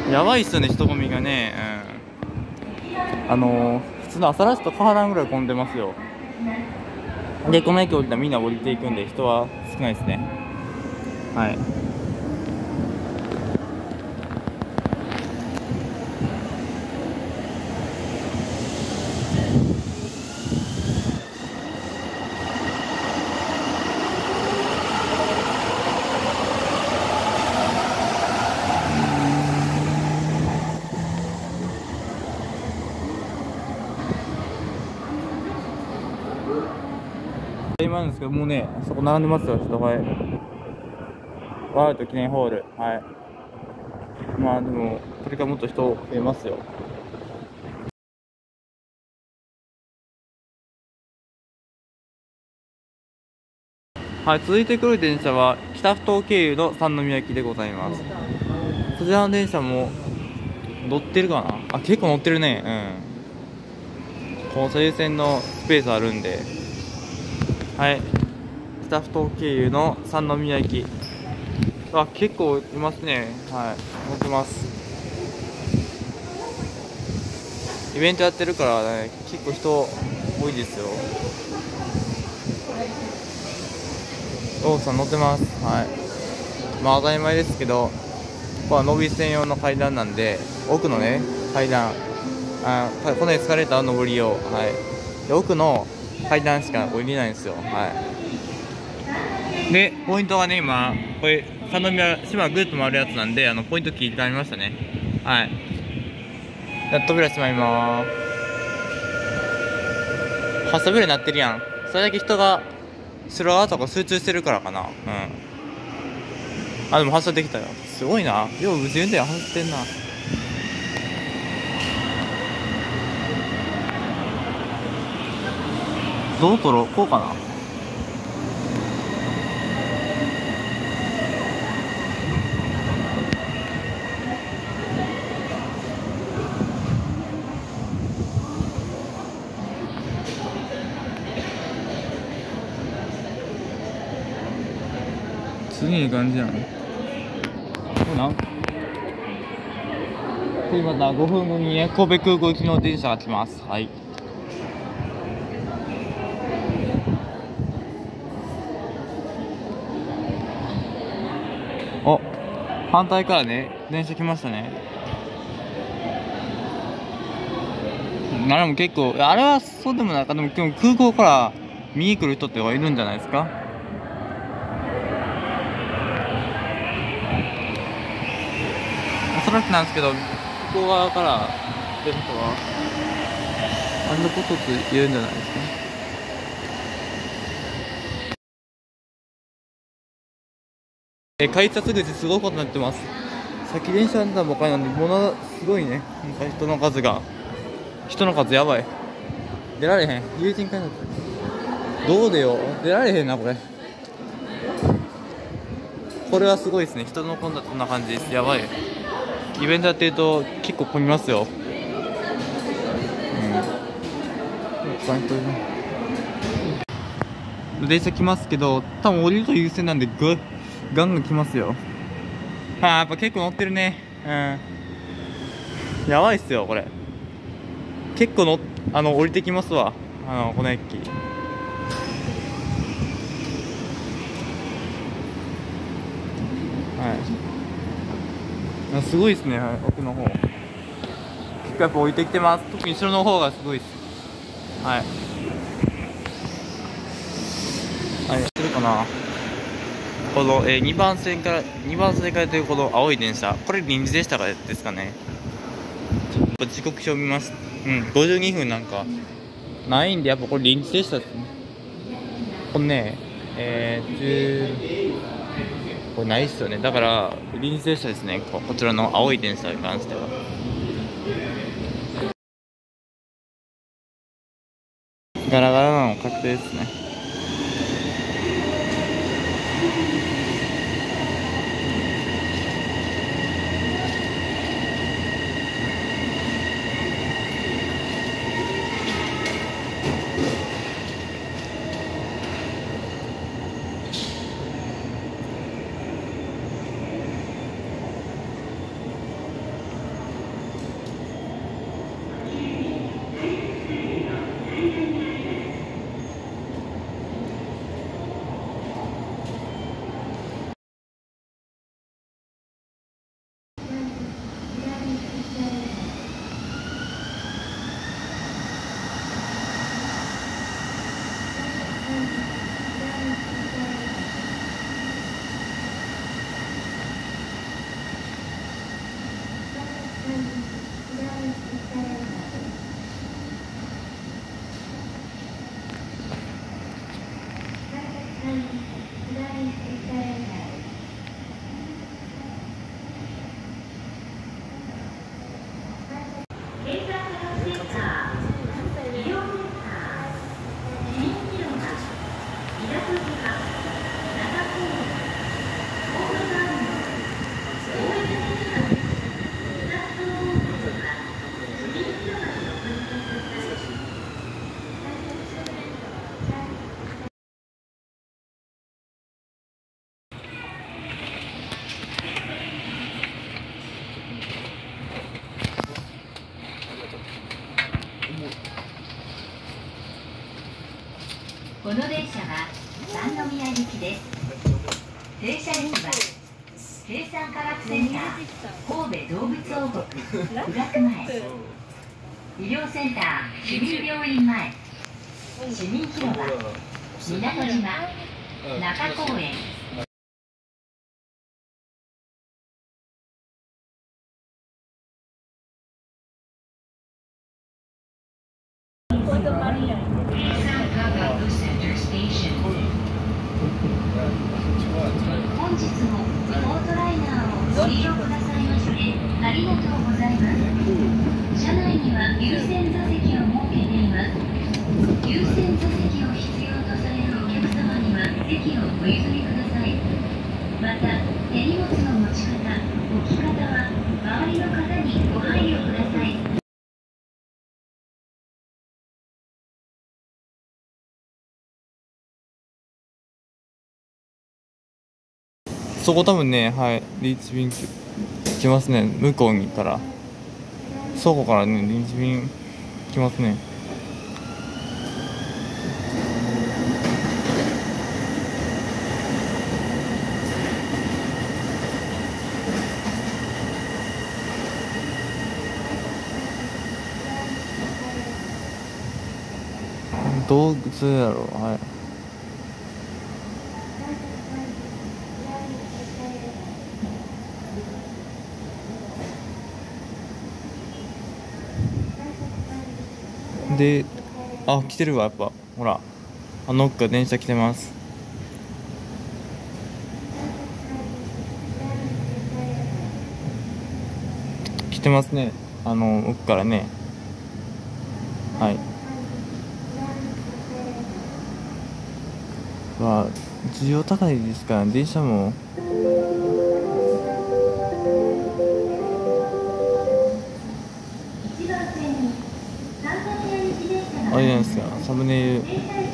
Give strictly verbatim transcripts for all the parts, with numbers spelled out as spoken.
やばいっすよね、人混みがね。うん、あのー、普通の朝ラッシュと変わらんぐらい混んでますよ。で、この駅降りたらみんな降りていくんで人は少ないですね。はい。今なんですけど、もうね、そこ並んでますよ、人が。ワールド記念ホール。はい。まあでも、これからもっと人増えますよ。はい、続いてくる電車は、北ふ頭経由の三宮駅でございます。そちらの電車も、乗ってるかなあ、結構乗ってるね。うん。この左右線のスペースあるんで。はい。北ふ頭経由の三宮駅。あ、結構いますね。はい。乗ってます。イベントやってるからね、結構人多いですよ。おうさん乗ってます。はい。まあ当たり前ですけど、ここは伸び専用の階段なんで、奥のね、階段、あこのエスカレーターの上りよう。はい。で、奥の階段しか降りれないんですよ。はい。で、ポイントはね、今、これ、三宮、島ぐるっと回るやつなんで、あの、ポイント切り替えましたね。はい。じゃあ扉閉まりまーす。はっ扉になってるやん。それだけ人が、白側とか集中してるからかな。うん。あ、でも発車できたよ。すごいな。よう、無事運転走ってんな。どう取ろうこうかな。次いい感じやん。これなん今またごふんごにね、神戸空港行きの電車が来ます。はい。お、反対からね、電車来ましたね。あれも結構、あれはそうでもないか、でも今日空港から見に来る人ってはいるんじゃないですか。おそらくなんですけど、向こう側から出る人は、あんなことって言うんじゃないですか。え、改札口すごいことになってます。先電車なんだばかりなんで、ものすごいね、なんか人の数が。人の数やばい。出られへん。友人会になってる。どうでよ。出られへんな、これ。これはすごいですね。人の混んだこんな感じです。やばい。イベントやってると結構混みますよ。うん。電車来ますけど、多分降りると優先なんでグガンガン来ますよ。あー、やっぱ結構乗ってるね。うん。やばいっすよ、これ。結構の、あの、降りてきますわ。あの、この駅。はい。すごいですね、奥の方。結構やっぱ降りてきてます。特に後ろの方がすごいです。はい。はい、してるかな。この、えー、にばん線から、にばん線からというこの青い電車。これ臨時でしたかですかね。時刻表見ます。うん、ごじゅうにふんなんか。ないんで、やっぱこれ臨時でしたですね。これね、えー、じゅう、これないっすよね。だから、臨時でしたですね。こちらの青い電車に関しては。ガラガラなの確定ですね。 この電車は三宮行きです。停車駅は京山科学センター神戸動物王国富岳前、医療センター市民病院前、市民広場、港島、中公園、本日もリモートライナーをご利用くださいましてありがとうございます。車内には優先座席を設けています。優先座席を必要とされるお客様には席をお譲りください。また、手荷物の持ち方、置き方は周りの方にご配慮ください。 そこ多分ね、はい、リーチ便来ますね。向こうにから。そこからね、リーチ便来ますね。動物やろ、はい。で、あ、来てるわ、やっぱ。ほら。あの奥から電車来てます。来てますね。あの、奥からね。はい。まあ、需要高いですから、電車も。あれじゃないですか、サムネイル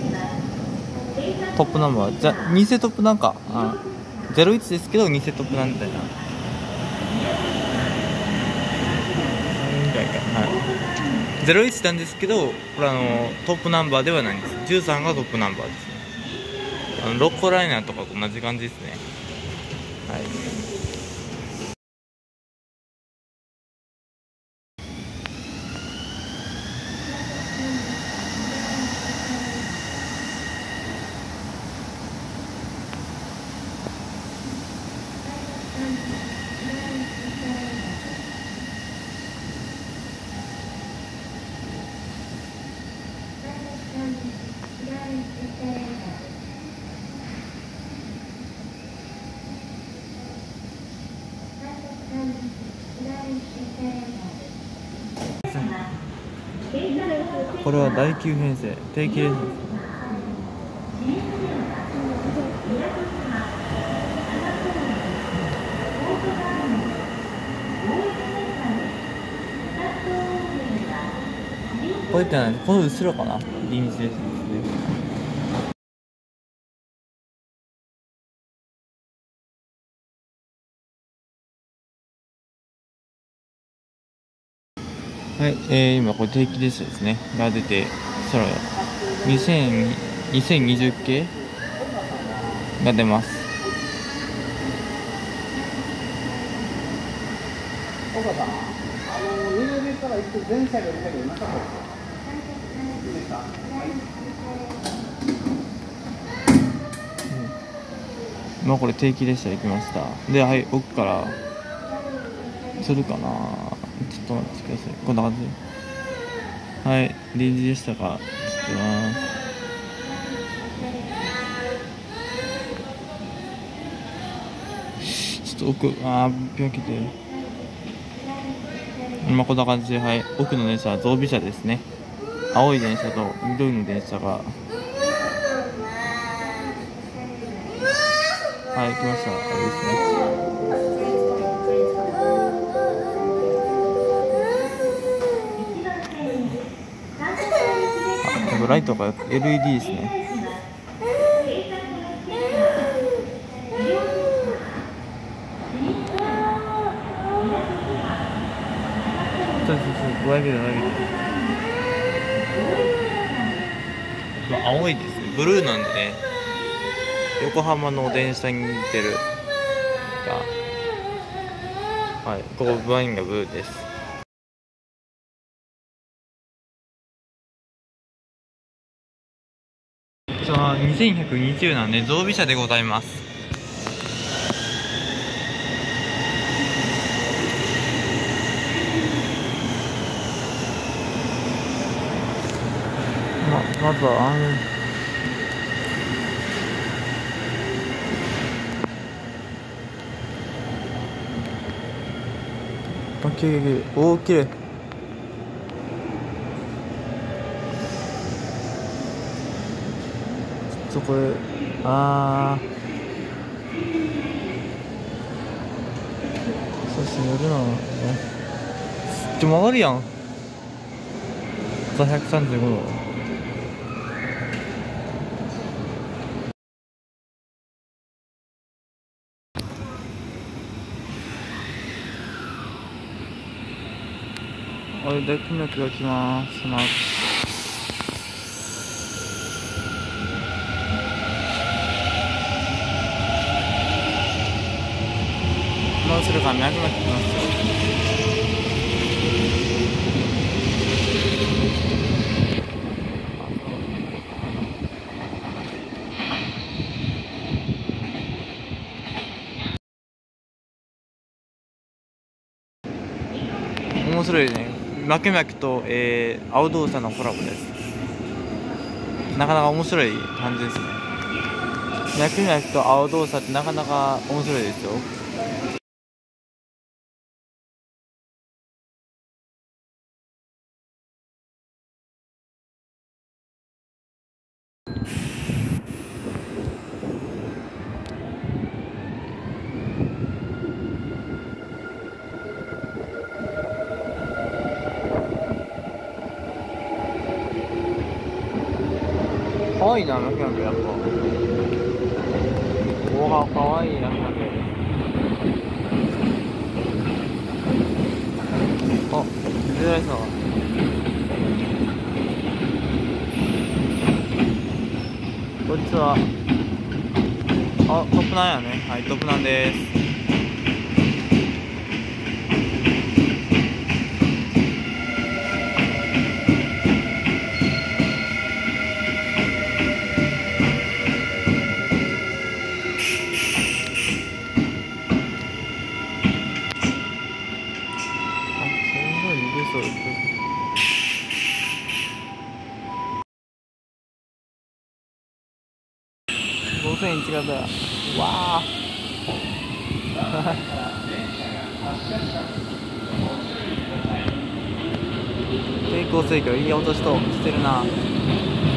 トップナンバーじゃ偽トップなんかあゼロいちですけど偽トップなんみたいなみたいかな、はい、ゼロいちなんですけどこれあのトップナンバーではないんです。じゅうさんがトップナンバーですね。あのロッコライナーとかと同じ感じですね。はい。これは第きゅう編成定期列車です。これって何？この後ろかな？臨時列車ですね。はい、えー、今これ定期列車ですねが出て、それにせんにじゅう系が出ます。 岡さん、あの二両目から行って全車両以外なかったですか？いいですか？はい。 うん、まあこれ定期列車行きました。で、はい、奥からするかな。ちょっと待ってください。こんな感じ。はい、臨時でしたか。ちょっとな。 ちょっと奥、あー、開けて。今こんな感じで、はい、奥の電車は増備車ですね。青い電車と緑の電車が。はい、来ました。あれですね。あ、ライトが エルイーディー ですね。そうそうそう、上見る上見る。青いですね。ブルーなんでね。横浜の電車に似てるが、はい、ここワインがブルーです。じゃあにせんひゃくにじゅうなんで増備車でございます。ま, まずはあのあ、きれいきれい、おー、きれい。ちょっとこれ、あー、そうしてやるな。ちょ、曲がるやん。ザひゃくさんじゅうごど。おい、大金額が来まーす。まあもうするからなくなってきますよ。面白いね。マキマキと、えー、青動作のコラボです。なかなか面白い感じですね。マキマキと青動作ってなかなか面白いですよ。かわいいな、マキマキやっぱ。おわ、かわいいな、マキマキ。あ、出られそう。こんにちは。あ、トップなんやね。はい、トップなんです。ごせんいち型。わあ。抵抗制御いい音しとしてるな。